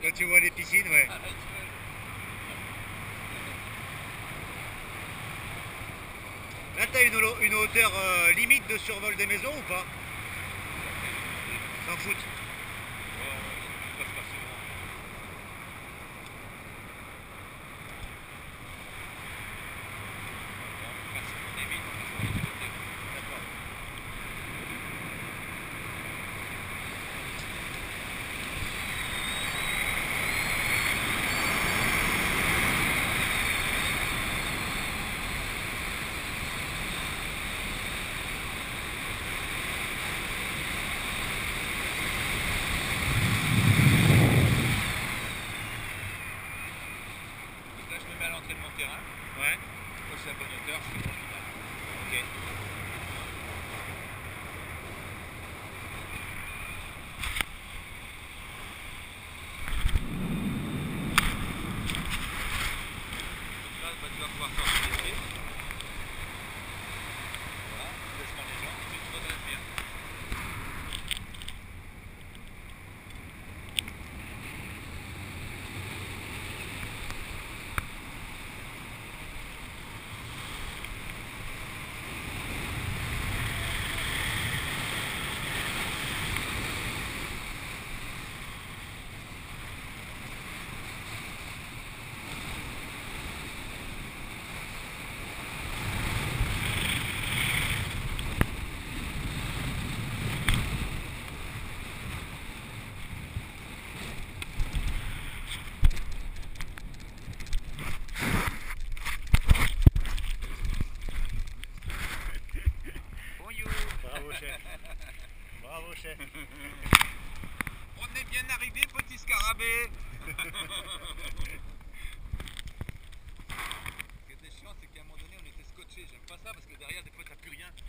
Quand tu vois les piscines, ouais. Ah, là, tu vois. Là, t'as une hauteur limite de survol des maisons ou pas? S'en foutent. Ouais, il passe pas souvent. Parce qu'on évite, on passe pas les côtés. D'accord. Donc là, je me mets à l'entrée de mon terrain. Ouais. Quand c'est la bonne hauteur, je fais mon final. Ok. Donc là, bah, tu vas pouvoir sortir les pieds. Voilà, tu laisses les jambes, et tu redresses bien. Bonjour. Bravo, chef. Bravo, chef. On est bien arrivé, petit scarabée. Ce qui était chiant, c'est qu'à un moment donné, on était scotché. J'aime pas ça parce que derrière, des fois, t'as plus rien.